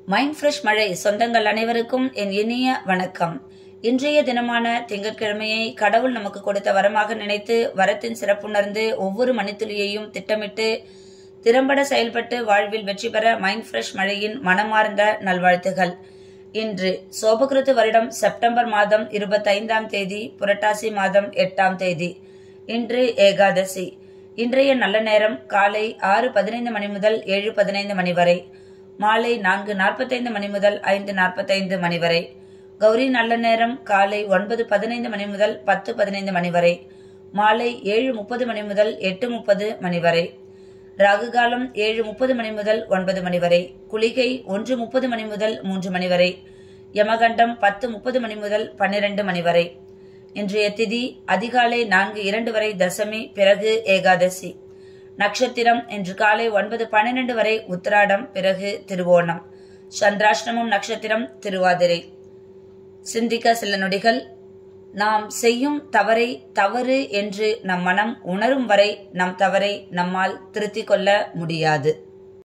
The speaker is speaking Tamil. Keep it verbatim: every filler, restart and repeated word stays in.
மைண்ட் ஃப்ரெஷ் மழை சொந்தங்கள் அனைவருக்கும் என் இனிய வணக்கம். இன்றைய தினமான திங்கட்கிழமையை கடவுள் நமக்கு கொடுத்த வரமாக நினைத்து வரத்தின் சிறப்புணர்ந்து ஒவ்வொரு மணித்துளியையும் திட்டமிட்டு திறம்பட செயல்பட்டு வாழ்வில் வெற்றி பெற மைண்ட் ஃப்ரெஷ் மழையின் மனமார்ந்த நல்வாழ்த்துகள். இன்று சோபகிருத்து வருடம் செப்டம்பர் மாதம் இருபத்தி ஐந்தாம் தேதி புரட்டாசி மாதம் எட்டாம் தேதி. இன்று ஏகாதசி. இன்றைய நல்ல நேரம் காலை ஆறு பதினைந்து மணி முதல் ஏழு பதினைந்து மணி வரை, மாலை நான்கு நாற்பத்தைந்து மணி முதல் ஐந்து நாற்பத்தைந்து மணி வரை. கௌரி நல்ல நேரம் காலை ஒன்பது பதினைந்து மணி முதல் பத்து பதினைந்து மணி வரை, மாலை ஏழு முப்பது மணி முதல் எட்டு முப்பது மணி வரை. ராகு காலம் ஏழு முப்பது மணி முதல் ஒன்பது மணி வரை. குளிகை ஒன்று முப்பது மணி முதல் மூன்று மணி வரை. யமகண்டம் பத்து முப்பது மணி முதல் பன்னிரண்டு மணி வரை. இன்றைய திதி அதிகாலை நான்கு இரண்டு வரை தசமி, பிறகு ஏகாதசி. நட்சத்திரம் இன்று காலை ஒன்பது பன்னிரண்டு வரை உத்திராடம், பிறகு திருவோணம். சந்திராஷ்டமம் நட்சத்திரம் திருவாதிரை. சிந்திக்க சில நொடிகள். நாம் செய்யும் தவறை தவறு என்று நம் மனம் உணரும் வரை நம் தவறை நம்மால் திருத்திக் கொள்ள முடியாது.